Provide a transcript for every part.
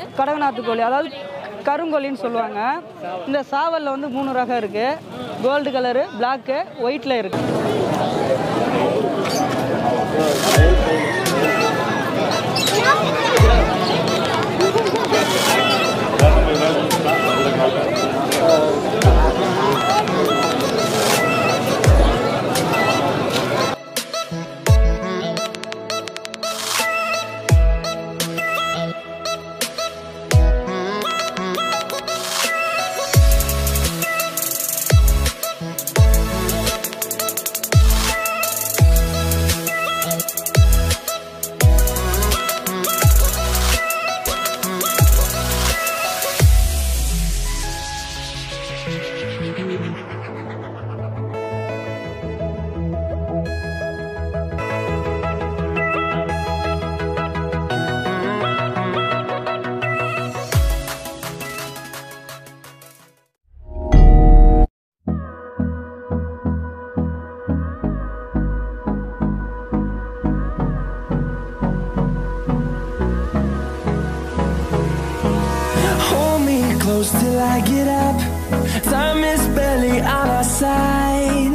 கடகநாத்துக்கோழி, அதாவது கருங்கோழின்னு சொல்லுவாங்க. இந்த சாவலில் வந்து 3 ரகம் இருக்குது. கோல்டு கலரு, பிளாக்கு, ஒயிட்டில் இருக்குது. Close till I get up. Time is barely on our side.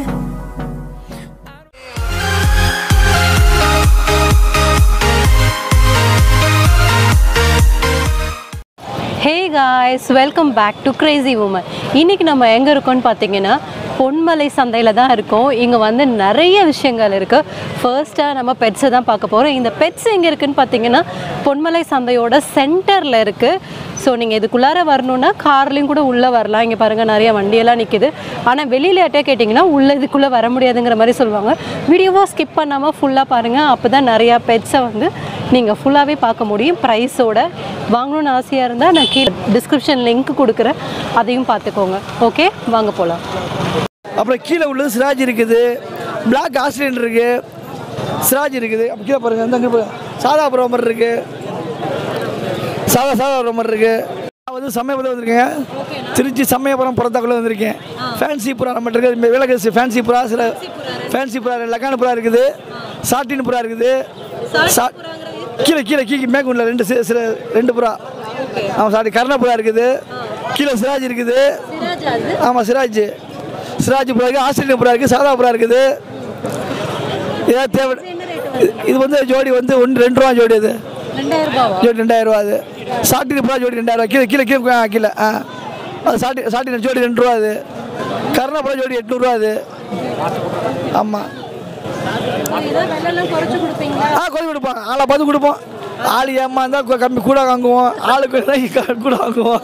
Hey guys, welcome back to Crazy Woman. இன்னைக்கு நம்ம எங்க இருக்கோம்னு பாத்தீங்கன்னா பொன்மலை சந்தையில தான் இருக்கோம். இங்க வந்து நிறைய விஷயங்கள் இருக்கு. ஃபர்ஸ்டா நம்ம பெட்ஸ் தான் பார்க்க போறோம். இந்த பெட்ஸ் எங்க இருக்குன்னு பாத்தீங்கன்னா பொன்மலை சந்தையோட சென்டர்ல இருக்கு. ஸோ நீங்கள் இதுக்குள்ளார வரணுன்னா கார்லேயும் கூட உள்ளே வரலாம். இங்கே பாருங்கள் நிறைய வண்டியெல்லாம் நிற்கிது. ஆனால் வெளியில் யார்ட்டே கேட்டிங்கன்னா உள்ளே இதுக்குள்ளே வர முடியாதுங்கிற மாதிரி சொல்லுவாங்க. வீடியோவாக ஸ்கிப் பண்ணாமல் ஃபுல்லாக பாருங்கள். அப்போ தான் நிறையா பெட்ஸை வந்து நீங்கள் ஃபுல்லாகவே பார்க்க முடியும். ப்ரைஸோட வாங்கணுன்னு ஆசையாக இருந்தால் நான் கீழே டிஸ்கிரிப்ஷன் லிங்க் கொடுக்குறேன், அதையும் பார்த்துக்கோங்க. ஓகே, வாங்க போகலாம். அப்புறம் கீழே உள்ளது சிராஜ் இருக்குது, பிளாக் ஆஸ்திரேலியன் இருக்குது, சிராஜ் இருக்குது. அப்போ கீழே பாருங்கள், அந்த அங்கே சாதா ப்ரோமர் இருக்குது, சாதா ப்ரோமர் இருக்குது. நான் வந்து சமயபுரம் வந்திருக்கேங்க, திருச்சி சமயபுரம் புறத்தாக்குள்ளே வந்திருக்கேன். ஃபேன்சி புறா நம்மகிட்ட இருக்குது, விலகசி ஃபேன்சி புறா, சில ஃபேன்சி புறா, லக்கான புறா இருக்குது, சாட்டின் புறா இருக்குது. கீழே கீழே கீழே மேற்கொண்டில் ரெண்டு புறா. ஆமாம், சாட்டி கர்ண புறா இருக்குது. கீழே சிராஜ் இருக்குது. ஆமாம், சிராஜ் புறா இருக்குது, ஆஸ்திரேலியன் புறா இருக்குது, சாதா புறா இருக்குது. ஏதாவது தேவை. இது வந்து ஜோடி வந்து 2 ரூபா ஜோடி. அது ஜோடி 2000 ரூபா. அது சாட்டின் புறா ஜோடி 2000 ரூபா. கீழே கீழே கீழே கீழே அது சாட்டின் ஜோடி 2 ரூபா. அது கர்ண புறா ஜோடி 800 ரூபா. அது ஆமாம், குறைச்சி கொடுப்பாங்க. ஆளை பார்த்து கொடுப்போம். ஆள் ஏமா இருந்தால் கம்மி கூட வாங்குவோம், ஆளுக்கு கூட வாங்குவோம்.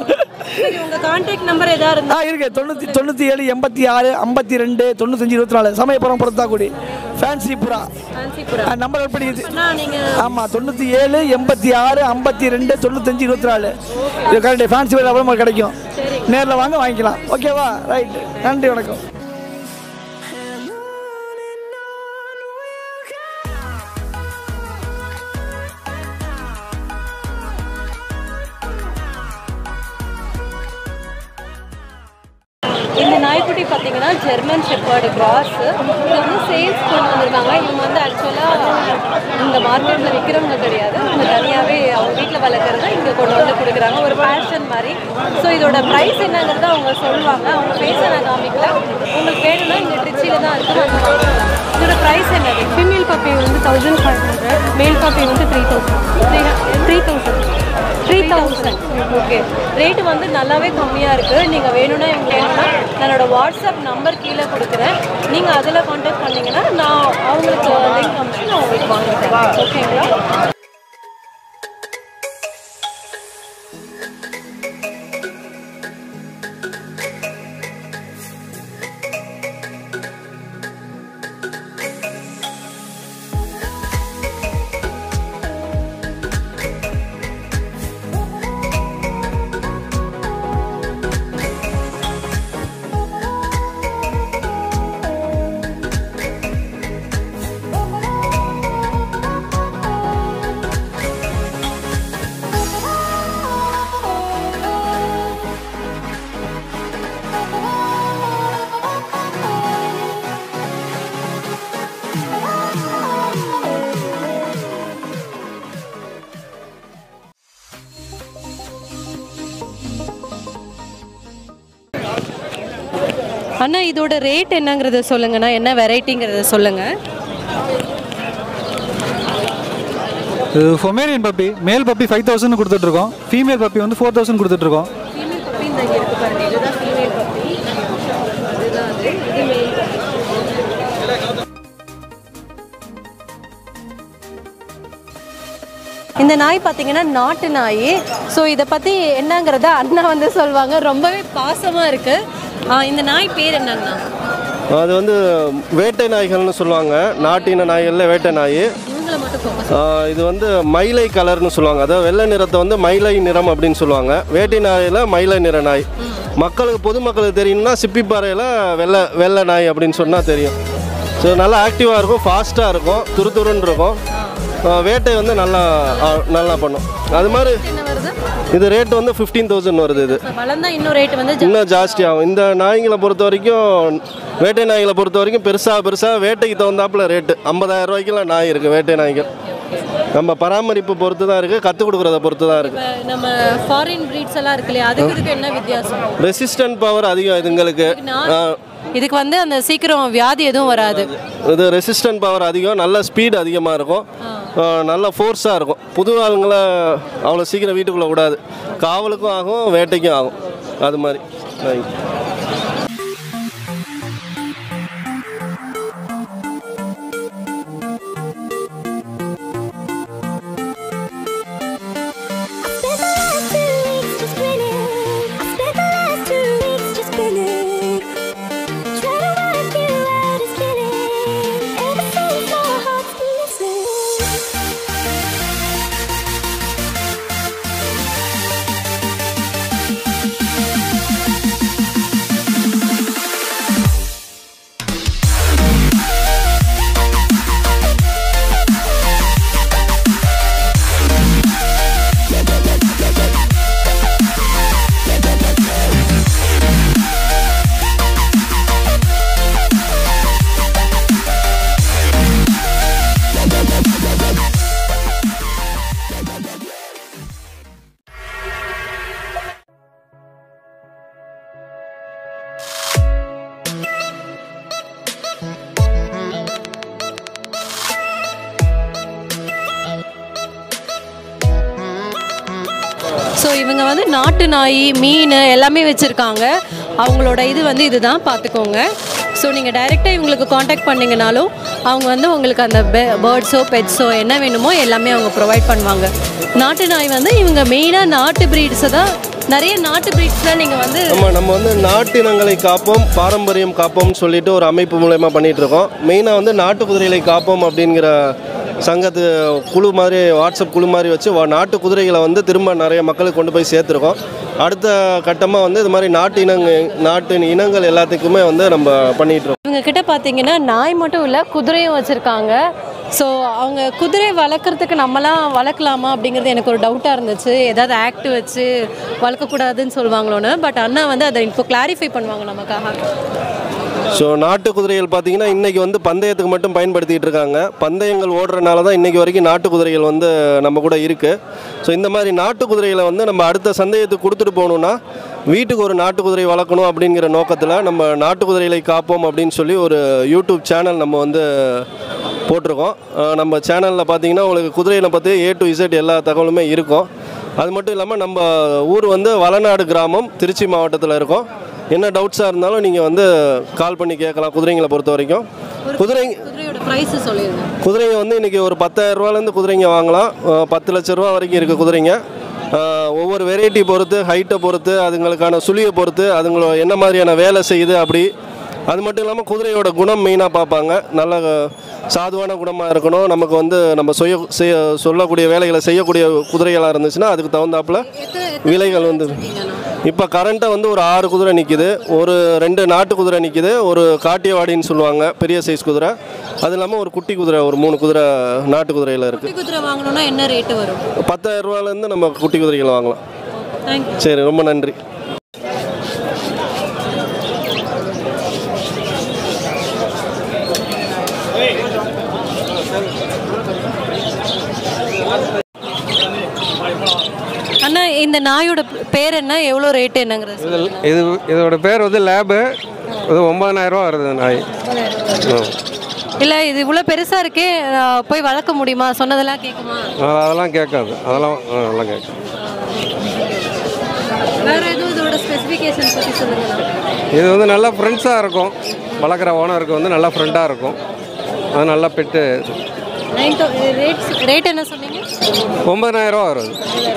இருக்கு 97 86 52 95 24 சமயபுரம் புறத்தாக்குடி ஃபேன்சி புறா நம்பர் நோட் பண்ணிக்குது. ஆமாம், 97 86 52 95 24 இது கரெக்ட். ஃபேன்சி புறா அப்புறம் கிடைக்கும். நேரில் வாங்க, வாங்கிக்கலாம். ஓகேவா? ரைட், நன்றி, வணக்கம். இந்த நாய்க்குட்டி பார்த்தீங்கன்னா ஜெர்மன் ஷெப்பர்டு கிராஸ். இது வந்து சேல்ஸ் கொண்டு வந்திருக்காங்க. இவங்க வந்து ஆக்சுவலாக இந்த மார்க்கெட்டில் விற்கிறவங்க கிடையாது, அவங்க தனியாகவே அவங்க வீட்டில் வளர்க்குறத இங்கே கொண்டு வந்து கொடுக்குறாங்க, ஒரு பேஷன் மாதிரி. ஸோ இதோட ப்ரைஸ் என்னங்கிறத அவங்க சொல்லுவாங்க. அவங்க பேச நான் காமிக்கல. உங்களுக்கு வேணும்னா இங்கே திருச்சியில் தான் இருக்குது. இதோட ப்ரைஸ் என்னது? ஃபீமேல் பப்பி வந்து 1500, மேல் பப்பி வந்து 3000. ஓகே, ரேட்டு வந்து நல்லாவே கம்மியாக இருக்குது. நீங்கள் வேணும்னா என்னோட வாட்ஸ்அப் நம்பர் கீழே கொடுக்குறேன். நீங்கள் அதில் கான்டாக்ட் பண்ணிங்கன்னா நான் அவங்களுக்கு லிங்க் அனுப்பிச்சு நான் உங்களுக்கு வாங்கிக்கிறேன். ஓகேங்களா? அண்ணா இதோட ரேட் என்னங்கிறத சொல்லுங்கண்ணா, என்ன வெரைட்டிங்கிறத சொல்லுங்கள். இது பொமேரியன் பப்பி, மேல் பப்பி 5000 கொடுத்துட்ருக்கோம், ஃபீமேல் பப்பி வந்து 4000 கொடுத்துட்ருக்கோம். ஃபீமேல் பப்பி இந்த இங்கே இருக்குது பாருங்க, இதுதான் ஃபீமேல் பப்பி, இதுதான் அது, இது மேல் பப்பி. இந்த நாய் பார்த்தீங்கன்னா நாட்டு நாய். ஸோ இதை பற்றி என்னங்கிறத அண்ணா வந்து சொல்லுவாங்க. ரொம்பவே பாசமாக இருக்குது. இந்த நாய் பேர் என்னங்கண்ணா? அது வந்து வேட்டை நாய்கள்னு சொல்லுவாங்க, நாட்டின நாய்களில் வேட்டை நாய். இவங்களை மட்டும் ஃபோக்கஸ். இது வந்து மயிலை கலர்னு சொல்லுவாங்க, அதாவது வெள்ளை நிறத்தை வந்து மயிலை நிறம் அப்படின்னு சொல்லுவாங்க. வேட்டை நாயில் மயிலை நிற நாய். மக்களுக்கு பொதுமக்களுக்கு தெரியும்னா சிப்பிப்பாறையில் வெள்ளை நாய் அப்படின்னு சொன்னால் தெரியும். ஸோ நல்லா ஆக்டிவாக இருக்கும், ஃபாஸ்ட்டாக இருக்கும், துருதுருன்னு இருக்கும். வேட்டை வந்து நல்லா பண்ணும். அது மாதிரி இது ரேட் வந்து 15,000 வருது. இது வளர்ந்தா இன்னும் ரேட் வந்து இன்னும் ஜாஸ்தி ஆகும். இந்த நாய்களை பொறுத்த வரைக்கும், வேட்டை நாய்களை பொறுத்த வரைக்கும் பெருசாக வேட்டைக்கு தகுந்தாப்புல ரேட்டு 50,000 ரூபாய்க்குலாம் நாய் இருக்குது. வேட்டை நாய்கள் நம்ம பராமரிப்பு பொறுத்து தான் இருக்குது, கற்றுக் கொடுக்குறத பொறுத்து தான் இருக்குது. நம்ம ஃபாரின் பிரீட்ஸ் எல்லாம் இருக்கு இல்லையா, அதுக்கு என்ன வித்தியாசம்? ரெசிஸ்டன்ட் பவர் அதிகம் இதுங்களுக்கு. இதுக்கு வந்து அந்த சீக்கிரம் வியாதி எதுவும் வராது. இது ரெசிஸ்டன்ட் பவர் அதிகம், நல்ல ஸ்பீடு அதிகமாக இருக்கும், நல்ல ஃபோர்ஸாக இருக்கும். புது ஆளுங்களை அவ்வளோ சீக்கிரம் வீட்டுக்குள்ளே விடாது, காவலுக்கும் ஆகும் வேட்டைக்கும் ஆகும். அது மாதிரி ஸோ இவங்க வந்து நாட்டு நாய், மீன் எல்லாமே வச்சுருக்காங்க. அவங்களோட இது வந்து இதுதான், பார்த்துக்கோங்க. ஸோ நீங்கள் டைரெக்டாக இவங்களுக்கு காண்டாக்ட் பண்ணிங்கனாலும் அவங்க வந்து உங்களுக்கு அந்த பேர்ட்ஸோ பெட்ஸோ என்ன வேணுமோ எல்லாமே அவங்க ப்ரொவைட் பண்ணுவாங்க. நாட்டு நாய் வந்து இவங்க மெயினாக நாட்டு ப்ரீட்ஸை தான், நிறைய நாட்டு ப்ரீட்ஸ்லாம் நீங்கள் வந்து நம்ம வந்து நாட்டினங்களை காப்போம், பாரம்பரியம் காப்போம்னு சொல்லிட்டு ஒரு அமைப்பு மூலயமா பண்ணிகிட்ருக்கோம். மெயினாக வந்து நாட்டு குதிரைகளை காப்போம் அப்படிங்கிற சங்கத்து குழு மாதிரி, வாட்ஸ்அப் குழு மாதிரி வச்சு நாட்டு குதிரைகளை வந்து திரும்ப நிறைய மக்களுக்கு கொண்டு போய் சேர்த்துருக்கோம். அடுத்த கட்டமாக வந்து இது மாதிரி நாட்டு இனங்கள் எல்லாத்துக்குமே வந்து நம்ம பண்ணிகிட்ருக்கோம். இவங்க கிட்ட பார்த்தீங்கன்னா நாய் மட்டும் இல்லை, குதிரையும் வச்சுருக்காங்க. ஸோ அவங்க குதிரை வளர்க்குறதுக்கு நம்மலாம் வளர்க்கலாமா அப்படிங்கிறது எனக்கு ஒரு டவுட்டாக இருந்துச்சு. ஏதாவது ஆக்ட் வச்சு வளர்க்கக்கூடாதுன்னு சொல்லுவாங்களோன்னு. பட் அண்ணா வந்து அதை இப்போ கிளாரிஃபை பண்ணுவாங்க நமக்காக. ஸோ நாட்டு குதிரைகள் பார்த்திங்கன்னா இன்றைக்கி வந்து பந்தயத்துக்கு மட்டும் பயன்படுத்திகிட்டு இருக்காங்க. பந்தயங்கள் ஓடுறதுனால தான் இன்றைக்கி வரைக்கும் நாட்டு குதிரைகள் வந்து நம்ம கூட இருக்குது. ஸோ இந்த மாதிரி நாட்டு குதிரைகளை வந்து நம்ம அடுத்த சந்தேகத்துக்கு கொடுத்துட்டு போகணுன்னா வீட்டுக்கு ஒரு நாட்டு குதிரை வளர்க்கணும் அப்படிங்கிற நோக்கத்தில் நம்ம நாட்டு குதிரைகளை காப்போம் அப்படின்னு சொல்லி ஒரு யூடியூப் சேனல் நம்ம வந்து போட்டிருக்கோம். நம்ம சேனலில் பார்த்திங்கன்னா உங்களுக்கு குதிரைகளை பற்றி A to Z எல்லா தகவலுமே இருக்கும். அது மட்டும் இல்லாமல் நம்ம ஊர் வந்து வளநாடு கிராமம், திருச்சி மாவட்டத்தில் இருக்கோம். என்ன டவுட்ஸாக இருந்தாலும் நீங்கள் வந்து கால் பண்ணி கேட்கலாம். குதிரைங்களை பொறுத்த வரைக்கும் குதிரையோட ப்ரைஸ் சொல்லிடுங்க. குதிரைங்க வந்து இன்றைக்கி ஒரு 10,000 ரூபாலேருந்து குதிரைங்க வாங்கலாம். 10 லட்ச ரூபா வரைக்கும் இருக்குது குதிரைங்க. ஒவ்வொரு வெரைட்டி பொறுத்து, ஹைட்டை பொறுத்து, அதுங்களுக்கான சுழியை பொறுத்து, அதுங்களோட என்ன மாதிரியான வேலை செய்யுது அப்படி. அது மட்டும் இல்லாமல் குதிரையோட குணம் மெயினாக பார்ப்பாங்க. நல்ல சாதுவான குணமாக இருக்கணும். நமக்கு வந்து நம்ம சொல்லக்கூடிய வேலைகளை செய்யக்கூடிய குதிரைகளாக இருந்துச்சுன்னா அதுக்கு தகுந்தாப்புல விலைகள் வந்து இப்போ கரண்ட்டாக வந்து ஒரு 6 குதிரை நிற்கிது, ஒரு 2 நாட்டு குதிரை நிற்கிது, ஒரு காட்டியவாடின்னு சொல்லுவாங்க பெரிய சைஸ் குதிரை. அது இல்லாமல் ஒரு குட்டி குதிரை, ஒரு 3 குதிரை நாட்டு குதிரையில் இருக்குது. குதிரை வாங்கணும்னா என்ன ரேட்டு வரும்? 10,000 ரூபாலேருந்து நம்ம குட்டி குதிரைகள் வாங்கலாம். சரி, ரொம்ப நன்றி. அண்ணா இந்த நாயோட பேர் என்ன, எவ்வளோ ரேட் என்னங்கிறது? இதோட பேர் வந்து லேபு. அது 9000 வருது நாய். இல்லை இது இவ்வளோ பெருசாக இருக்கே போய் வளர்க்க முடியுமா? சொன்னதெல்லாம் கேட்குமா? அதெல்லாம் கேட்காது. அதெல்லாம் கேட்காது. வேறு எதுவும் இதோட ஸ்பெசிஃபிகேஷன் பற்றி சொல்லுங்கள். இது வந்து நல்லா ஃப்ரெண்ட்ஸாக இருக்கும். வளர்க்குற ஓனருக்கு வந்து நல்லா ஃப்ரெண்டாக இருக்கும். அது நல்லா பெட்டு. ரேட் என்ன சொன்னீங்க? 9000 வருது.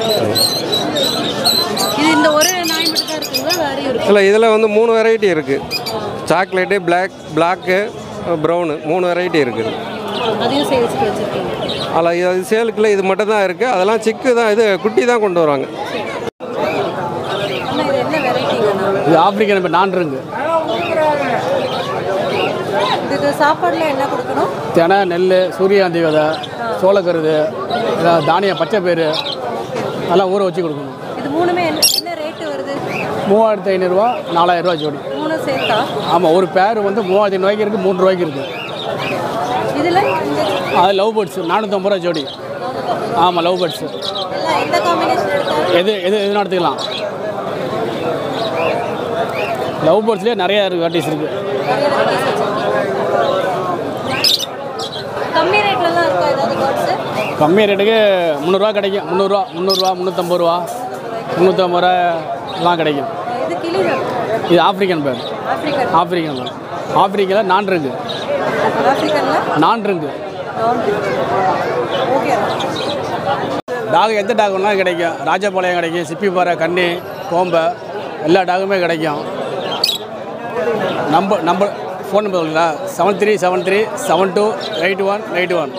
இது இந்த ஒரு நாய் மட்டும் தான் இருக்குங்களா? வேறு இருக்கு? இல்லை, இதில் வந்து 3 வெரைட்டி இருக்குது. சாக்லேட்டு, பிளாக்கு, ப்ரௌனு 3 வெரைட்டி இருக்குது. அதையும் சேல்ஸ்க்கு வச்சுருக்கீங்க? அதில் இது சேலுக்குள்ள இது மட்டும் தான் இருக்குது. அதெல்லாம் சிக்கு தான், இது குட்டி தான் கொண்டு வராங்க. இது ஆப்பிரிக்கன் நான்ருங்க. இதுக்கு சாப்பாடுல என்ன கொடுக்கணும்? தினை, நெல், சூரியகாந்தி விதை, சோளக்கருது, தானியம், பச்சை பயிறு அதெல்லாம் ஊற வச்சு கொடுக்கணும். இது மூணுமே என்ன ரேட்டு வருது? 3500 4000 ஜோடி. 3 சேர்த்தா? ஆமாம், ஒரு பேர் வந்து 3500 இருக்குது, 3 ரூபாய்க்கு இருக்குது. இதில் அது லவ் பேர்ட்ஸ் 450 ஜோடி. ஆமாம், லவ் பேர்ட்ஸு. எந்த காம்பினேஷன் எடுத்தாலும் எதுனா எடுத்துக்கலாம். லவ் பேர்ட்ஸ்லேயே நிறைய வெரைட்டிஸ் இருக்குது. கம்மி ரேட்லலாம் இருக்கா ஏதாவது பேர்ட்ஸு? கம்மி ரேட்டுக்கு 300 கிடைக்கும். 300, 350 350 கிடைக்கும். இது கிளி தான். இது ஆப்பிரிக்கன் பேர். ஆப்பிரிக்கன் பேர். ஆப்பிரிக்காவில் நான்ருங்க. ஆப்பிரிக்கனில் நான்ருங்க. ஓகே. டாக் எந்த டாக் வேணாலும் கிடைக்கும். ராஜபாளையம் கிடைக்கும், சிப்பிப்பாறை, கன்னி, கோம்பை எல்லா டாகுமே கிடைக்கும். நம்பர் ஃபோன் நம்பர் சொல்லுங்களா? 7373 728181.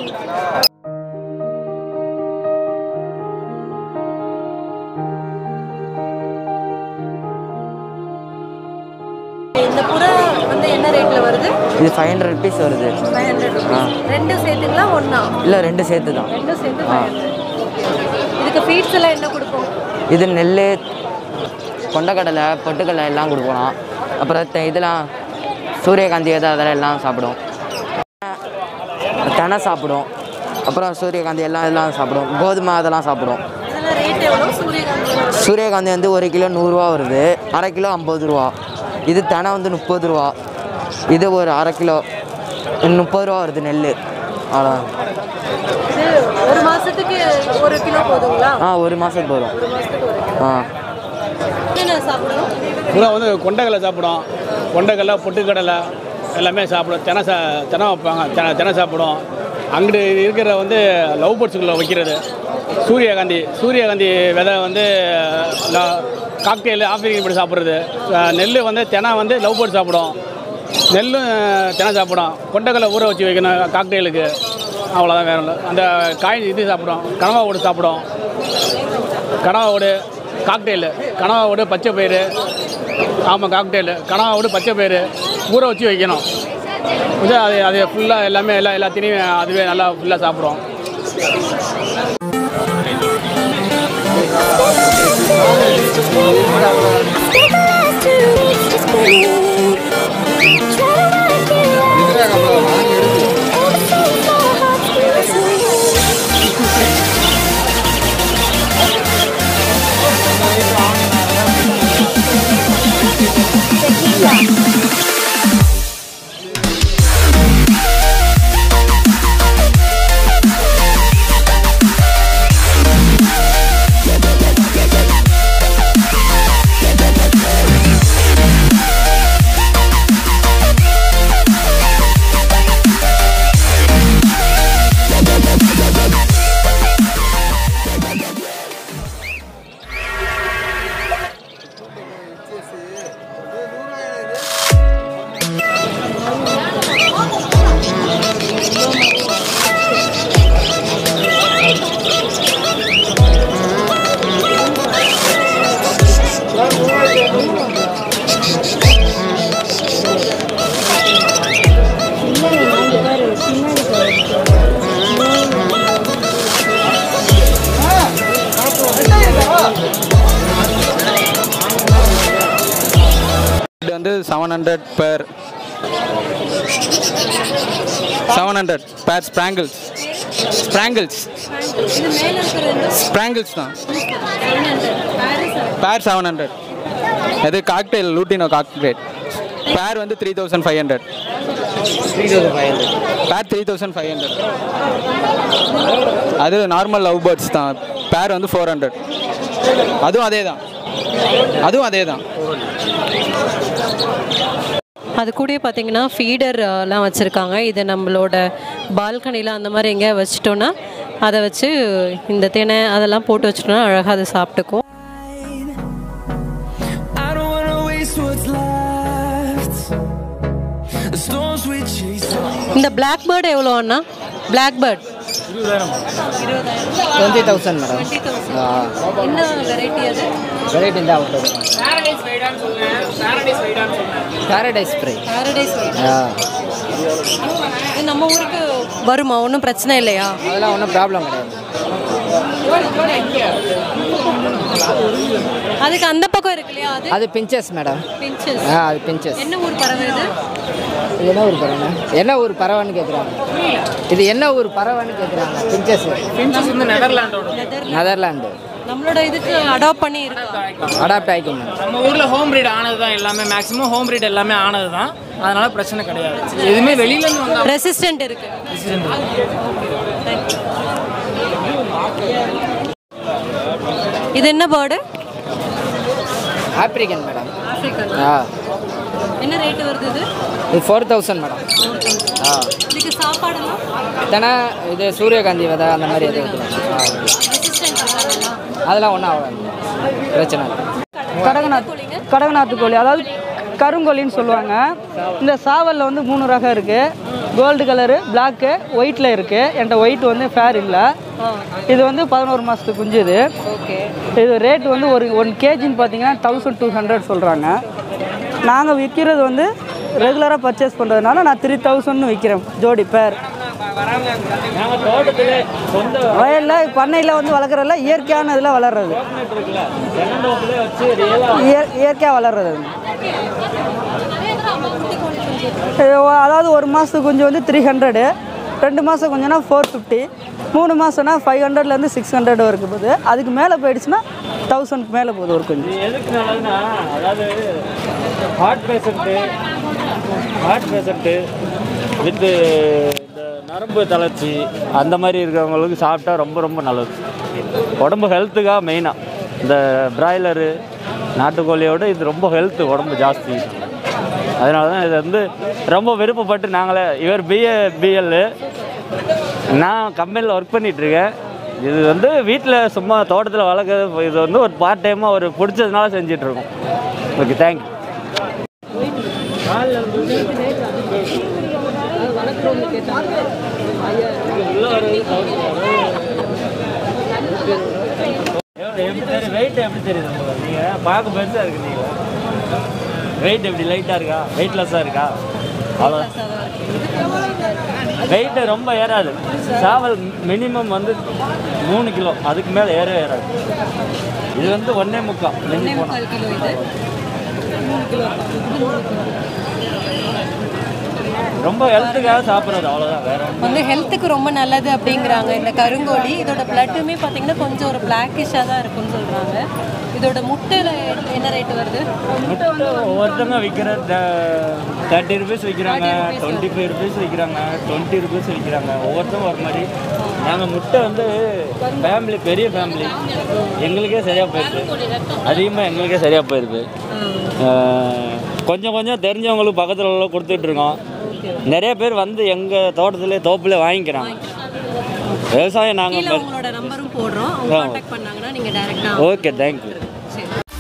இந்த புறா வந்து என்ன ரேட்டில் வருது? இது 500 rupees வருது. 500 rupees. ரெண்டு சேர்த்துங்களா ஒன்றா? இல்லை, 2 சேர்த்து தான். 2 சேர்த்து 500. இதுக்கு ஃபீட்ஸ் எல்லாம் என்ன கொடுப்போம்? இது நெல், கொண்டக்கடலை, பொட்டுக்கடலை எல்லாம் கொடுக்கலாம். அப்புறம் இதெல்லாம் சூரியகாந்தி விதை அதெல்லாம் எல்லாம் சாப்பிடும். தெனை சாப்பிடும். அப்புறம் சூரியகாந்தி எல்லாம் சாப்பிடும். கோதுமை அதெல்லாம் சாப்பிடும். இதெல்லாம் ரேட் எவ்வளோ? சூரியகாந்தி வந்து 1 கிலோ 100 ரூபா வருது. அரை கிலோ 50 ரூபா. இது தெனை வந்து 30 ரூபா. இது ஒரு அரை கிலோ 30 ரூபா வருது நெல். அவ்வளோ. இது ஒரு மாதத்துக்கு 1 கிலோ போதுங்களா? ஒரு மாதத்துக்கு வரும். என்ன சாப்பிடும்? புறா வந்து கொண்டக்கடலை சாப்பிடும். கொண்டக்கடலை, பொட்டுக்கடலை எல்லாமே சாப்பிடும். தெனை வைப்பாங்க. தெனை சாப்பிடும். அங்கிட்டு இருக்கிற வந்து லவ் பேர்ட்ஸுக்குள்ளே வைக்கிறது சூரியகாந்தி விதை வந்து காக்டெயில் ஆப்பிரிக்கன் பேர்டு சாப்பிட்றது. நெல் வந்து தெனை வந்து லவ் பேர்டு சாப்பிடும். நெல்லும் தெனை சாப்பிடும். கொண்டக்கடலை ஊற வச்சு வைக்கணும் காக்டெயிலுக்கு. அவ்வளோதான், வேறு இல்லை. அந்த காய் இது சாப்பிடும். கனவா ஓடு சாப்பிடும். கனவா ஓடு காக்டெயிலு, கனவா ஓடு பச்சை பயிறு. ஆமாம், காக்டெயிலு கனவா ஓடு பச்சை பயிறு ஊற வச்சு வைக்கணும். அது ஃபுல்லாக எல்லாமே எல்லாத்தையும் அதுவே நல்லா ஃபுல்லாக சாப்பிடும். வந்து 700 per 700 per Sprangles. Sprangles தான். Per 700. அது காக்டெயில் லூட்டினோ காக்டெயில். பேர் வந்து 3500. 3500 பேர் 3500. அது நார்மல் லவ் பேர்ட்ஸ் தான். பேர் வந்து 400. அதுவும் அதே தான். அது கூட பார்த்தீங்கன்னா ஃபீடர்லாம் வச்சுருக்காங்க. இதை நம்மளோட பால்கனியில் அந்த மாதிரி எங்கேயா வச்சிட்டோன்னா அதை வச்சு இந்த தினை அதெல்லாம் போட்டு வச்சிட்டோன்னா அழகாக அதை சாப்பிட்டுக்கும். இந்த பிளாக் பேர்டு எவ்வளோ அண்ணா? Black bird 20,000 madam. என்ன வெரைட்டி அது? வெரைட்டி இந்த பேரடைஸ் ஸ்ப்ரே. இது நம்ம ஊருக்கு வருமா? ஒன்றும் பிரச்சனை இல்லையா? அதெல்லாம் ஒன்றும் ப்ராப்ளம் கிடையாது. அதுக்கு அந்த பக்கம் இருக்கு இல்லையா? அது பிஞ்சஸ் மேடம். பிஞ்சஸ். அது பிஞ்சஸ். என்ன ஊர் பறவை இது? இது என்ன ஊர் பறவைன்னு கேட்குறாங்க. இது என்ன ஊர் பறவைன்னு கேட்குறாங்க. பிஞ்சஸ் வந்து நெதர்லாண்டு. நம்மளோட இதுக்கு அடாப்ட் பண்ணி அடாப்ட் ஆகிக்கும். நம்ம ஊரில் ஹோம் ப்ரீட் ஆனது தான் எல்லாமே. மேக்ஸிமம் ஹோம் ப்ரீட் எல்லாமே ஆனது தான். அதனால பிரச்சனை கிடையாது. எதுவுமே வெளியிலேருந்து வந்தால் ரெசிஸ்டன்ட் இருக்கு. இது என்ன பேர்டு? African madam. ஆப்பிரிக்கன். என்ன ரேட் வருது இது? இது 4000 மேடம். இதுக்கு சாப்பாடுலாம் தானே இது சூரியகாந்தி விதை அந்த மாதிரி எதுவும் அதெல்லாம் ஒன்றும் ஆகாது, பிரச்சனை இல்லை. கடகநாத்து கோழி, அதாவது கருங்கோழின்னு சொல்லுவாங்க. இந்த சாவலில் வந்து 3 ரகம் இருக்குது. கோல்டு கலரு, பிளாக்கு, ஒயிட்டில் இருக்குது. என்கிட்ட ஒயிட் வந்து ஃபேர் இல்லை. இது வந்து 11 மாதத்துக்கு குஞ்சு. இது ரேட் வந்து ஒரு 1 கேஜின்னு பார்த்தீங்கன்னா 1200 சொல்கிறாங்க. நாங்கள் விற்கிறது வந்து ரெகுலராக பர்ச்சேஸ் பண்ணுறதுனால நான் 3000 விற்கிறேன் ஜோடி பேர். வயலில் பண்ணையில் வந்து வளர்க்குறதில்ல, இயற்கையான இதில் வளர்றது, இயற்கையாக வளர்றது. அதாவது 1 மாதத்துக்கு குஞ்சு வந்து 300, 2 மாதம் குஞ்சுனா 450, 3 மாதம்னா 500லேருந்து 600 வரைக்கும் போகுது. அதுக்கு மேலே போயிடுச்சுன்னா 1000க்கு மேலே போகுது ஒரு குஞ்சு. எதுக்கு நல்லதுன்னா, அதாவது ஹார்ட் பேஷண்ட்டு வித்து இந்த நரம்பு தளர்ச்சி அந்த மாதிரி இருக்கிறவங்களுக்கு சாப்பிட்டா ரொம்ப ரொம்ப நல்லது. உடம்பு ஹெல்த்துக்காக மெயினாக இந்த பிராய்லரு நாட்டுக்கோழியோட இது ரொம்ப ஹெல்த்து, உடம்பு ஜாஸ்தி. அதனால தான் இது வந்து ரொம்ப விருப்பப்பட்டு நாங்களே, இவர் பிஎல், நான் கம்பெனியில் ஒர்க் பண்ணிகிட்ருக்கேன். இது வந்து வீட்டில் சும்மா தோட்டத்தில் வளர்க்குறது, இது வந்து ஒரு பார்ட் டைமாக ஒரு பிடிச்சதுனால செஞ்சிட்ருக்கோம். Okay, thank you. வெயிட் எப்படி தெரியுது உங்களுக்கு? நீங்கள் பார்க்க பெருசாக இருக்கு. நீங்கள் வெயிட் எப்படி லைட்டாக இருக்கா? வெயிட்லெஸ்ஸாக இருக்கா? அவ்வளோ வெயிட்டு ரொம்ப ஏறாது. சாவல் மினிமம் வந்து 3 கிலோ, அதுக்கு மேலே ஏறாது. இது வந்து 1.25 போனால் ரொம்ப ஹெல்த்துக்காக சாப்பிட்றது, அவ்வளோதான். வேறு வந்து ஹெல்த்துக்கு ரொம்ப நல்லது அப்படிங்கிறாங்க இந்த கருங்கோழி. இதோட பிளட்டுமே பார்த்தீங்கன்னா கொஞ்சம் ஒரு பிளாக்கிஷாக தான் இருக்குன்னு சொல்கிறாங்க. இதோட முட்டையில் என்ன ரேட்டு வருது? முட்டை ஒவ்வொருத்தவங்க விற்கிற 30 rupees விற்கிறாங்க, 25 rupees விற்கிறாங்க, 20 rupees விற்கிறாங்க. ஒவ்வொருத்தவங்க ஒரு மாதிரி. நாங்கள் முட்டை வந்து ஃபேமிலி, பெரிய ஃபேமிலி, எங்களுக்கே சரியாக போயிடுது. அதிகமாக எங்களுக்கே சரியாக போயிடுது. கொஞ்சம் கொஞ்சம் தெரிஞ்சவங்களுக்கு பக்கத்தில் உள்ள கொடுத்துட்ருக்கோம். நிறைய பேர் வந்து எங்கள் தோட்டத்தில் தோப்புல வாங்கிக்கிறாங்க. விவசாயம் நாங்கள் உங்களோட நம்பரும் போடுறோம். அவங்க கான்டாக்ட் பண்ணாங்கன்னா நீங்கள் டைரக்டாக. Okay, thank you.